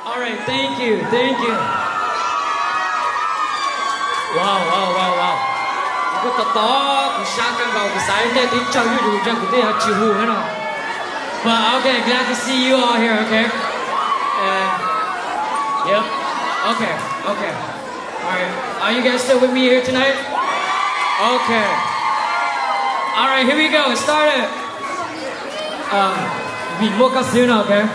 All right, thank you, thank you. Wow, wow, wow, wow. Cái to của sáng càng vào cái sáng này thì chẳng như đủ cho cái này chịu hù hết nào. But okay, glad to see you all here. Okay. And yep. Okay, okay. All right. Are you guys still with me here tonight? Okay. All right, here we go. Start it. Vì một ca sĩ nào, okay?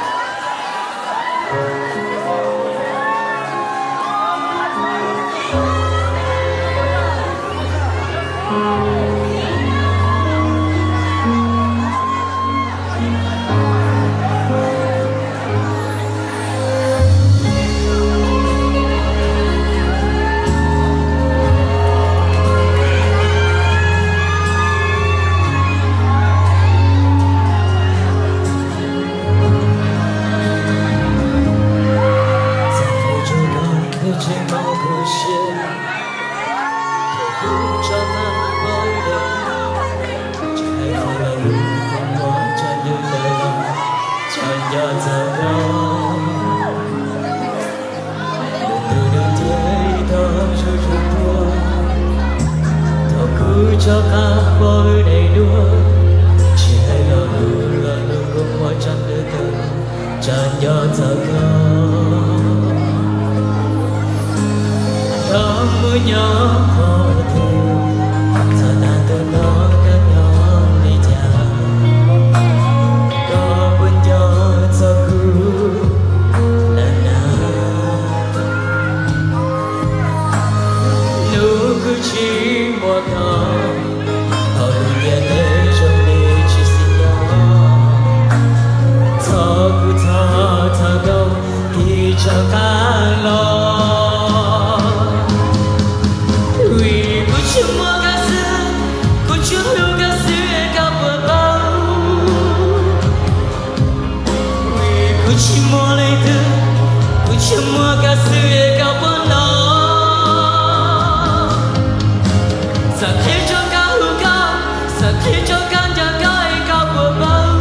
cho cả bối đầy đua chỉ hay là nụ cũng hoa chẳng đưa từ chẳng nhớ thở có mưa nhỏ khó thương thở tan từ nó các nhỏ đi theo có bên nhỏ thở cứ là nụ cứ chỉ một thời hầu như thế trong đi chỉ xin nhau thở cứ thở đâu thì chẳng cả lo semua kasih kau penuh sakit juga luka sakit juga jaga kau berbau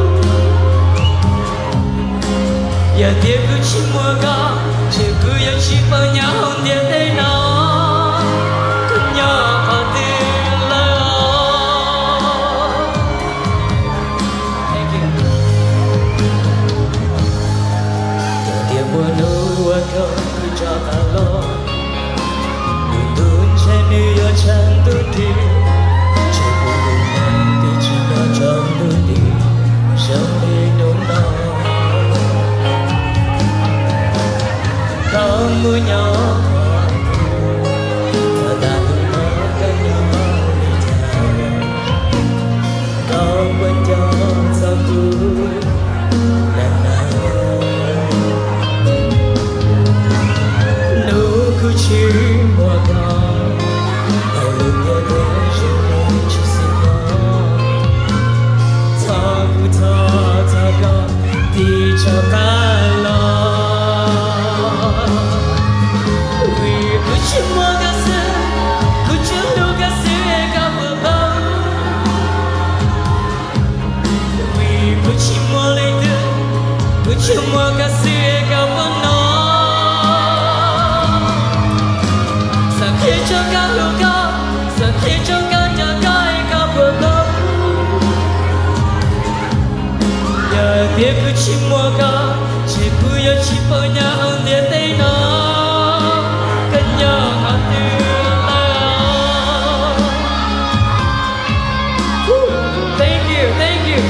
ya dia ku semua kau cikgu yang sipanya dia tena kenya hati kau kerja lo, tuntun ceni yo cantuti, cikgu nanti cina cantuti, sampai nona. Kamu nyawa, tak makan nyawa kau benjang satu. Chỉ một đời hầu như thế rồi chỉ xin nhau thở con đi cho cả lo vì cứ chỉ một cái sự cứ chỉ đâu cái sự cả bờ bao vì cứ chỉ một lời từ cứ chỉ một cái sự cả bờ nó cho cả luka, sakit juga jaga kau berbau. Ya dia ku cuma kau, cikgu yang cipanya dia tena kenyang hati lah. Thank you, thank you.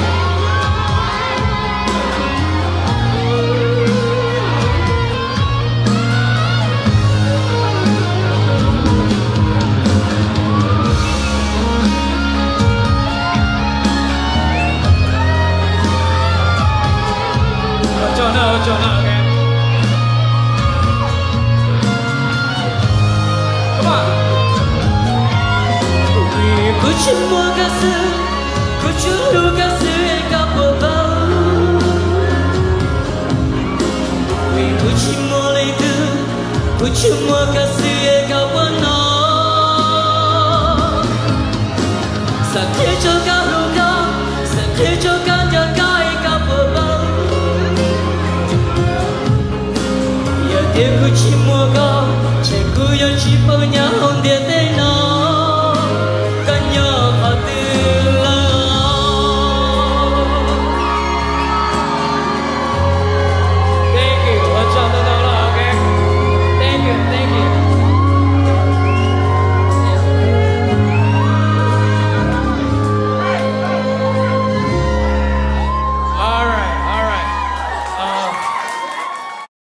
Cho nó okay. Come on. Vì cứ chỉ mua cái sự, cứ chỉ lưu cái sự cả bờ bao. Vì cứ chỉ mua lấy từ, cứ chỉ mua cái sự cả bờ nó. Sakit cho cả luka, sakit cho cả jaga cả bờ bao. tiếc cứ chỉ mua cao chỉ cứ cho chỉ bao nhiêu hôn địa tây